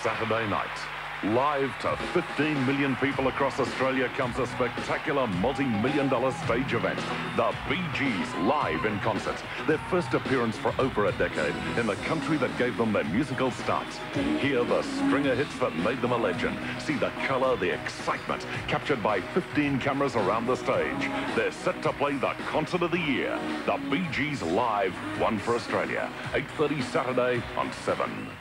Saturday night. Live to 15 million people across Australia comes a spectacular multi-million-dollar stage event. The Bee Gees live in concert. Their first appearance for over a decade in the country that gave them their musical start. Hear the stringer hits that made them a legend. See the colour, the excitement captured by 15 cameras around the stage. They're set to play the concert of the year. The Bee Gees live, one for Australia. 8:30 Saturday on 7.